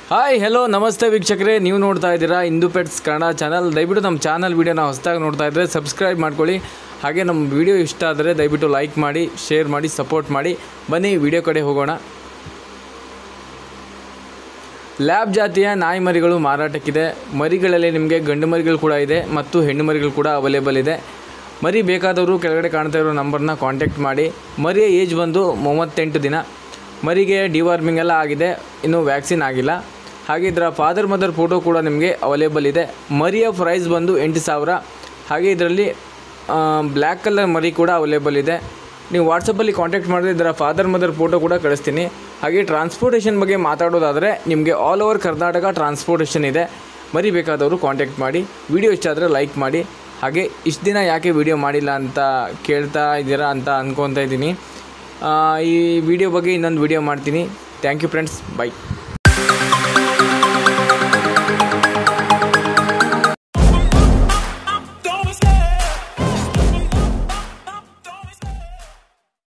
Hi hello ನಮಸ್ತೆ ವೀಕ್ಷಕರೇ, ನೀವು ನೋಡ್ತಾ ಇದ್ದೀರಾ ಇಂದು ಪೆಟ್ಸ್ ಕನ್ನಡ ಚಾನಲ್. ದಯವಿಟ್ಟು ನಮ್ಮ ಚಾನಲ್ ವೀಡಿಯೋನ ಹೊಸದಾಗಿ ನೋಡ್ತಾ ಇದ್ದರೆ ಸಬ್ಸ್ಕ್ರೈಬ್ ಮಾಡ್ಕೊಳ್ಳಿ. ಹಾಗೆ ನಮ್ಮ ವಿಡಿಯೋ ಇಷ್ಟ ಆದರೆ ದಯವಿಟ್ಟು ಲೈಕ್ ಮಾಡಿ, ಶೇರ್ ಮಾಡಿ, ಸಪೋರ್ಟ್ ಮಾಡಿ. ಬನ್ನಿ ವಿಡಿಯೋ ಕಡೆ ಹೋಗೋಣ. ಲ್ಯಾಬ್ ಜಾತಿಯ ನಾಯಿ ಮರಿಗಳು ಮಾರಾಟಕ್ಕಿದೆ. ಮರಿಗಳಲ್ಲಿ ನಿಮಗೆ ಗಂಡು ಮರಿಗಳು ಕೂಡ ಇದೆ ಮತ್ತು ಹೆಣ್ಣು ಮರಿಗಳು ಕೂಡ ಅವೈಲೇಬಲ್ ಇದೆ. ಮರಿ ಬೇಕಾದವರು ಕೆಳಗಡೆ ಕಾಣ್ತಾ ಇರೋ ನಂಬರ್ನ ಕಾಂಟ್ಯಾಕ್ಟ್ ಮಾಡಿ. ಮರಿಯ ಏಜ್ ಬಂದು 38 ದಿನ. ಮರಿಗೆ ಡಿವಾರ್ಮಿಂಗ್ ಎಲ್ಲ ಆಗಿದೆ, ಇನ್ನೂ ವ್ಯಾಕ್ಸಿನ್ ಆಗಿಲ್ಲ. ಹಾಗೆ ಇದರ ಫಾದರ್ ಮದರ್ ಫೋಟೋ ಕೂಡ ನಿಮಗೆ ಅವೈಲೇಬಲ್ ಇದೆ. ಮರಿಯ ಪ್ರೈಸ್ ಬಂದು 8,000. ಹಾಗೆ ಇದರಲ್ಲಿ ಬ್ಲ್ಯಾಕ್ ಕಲರ್ ಮರಿ ಕೂಡ ಅವೈಲೇಬಲ್ ಇದೆ. ನೀವು ವಾಟ್ಸಪ್ಪಲ್ಲಿ ಕಾಂಟ್ಯಾಕ್ಟ್ ಮಾಡಿದ್ರೆ ಇದರ ಫಾದರ್ ಮದರ್ ಫೋಟೋ ಕೂಡ ಕಳಿಸ್ತೀನಿ. ಹಾಗೆ ಟ್ರಾನ್ಸ್ಪೋರ್ಟೇಷನ್ ಬಗ್ಗೆ ಮಾತಾಡೋದಾದರೆ ನಿಮಗೆ ಆಲ್ ಓವರ್ ಕರ್ನಾಟಕ ಟ್ರಾನ್ಸ್ಪೋರ್ಟೇಷನ್ ಇದೆ. ಮರಿ ಬೇಕಾದವರು ಕಾಂಟ್ಯಾಕ್ಟ್ ಮಾಡಿ. ವಿಡಿಯೋ ಇಷ್ಟ ಆದರೆ ಲೈಕ್ ಮಾಡಿ. ಹಾಗೆ ಇಷ್ಟು ದಿನ ಯಾಕೆ ವಿಡಿಯೋ ಮಾಡಿಲ್ಲ ಅಂತ ಕೇಳ್ತಾ ಇದ್ದೀರಾ ಅಂತ ಅಂದ್ಕೊತಾ ಇದ್ದೀನಿ. ಈ ವಿಡಿಯೋ ಬಗ್ಗೆ ಇನ್ನೊಂದು ವಿಡಿಯೋ ಮಾಡ್ತೀನಿ. Thank you friends, by.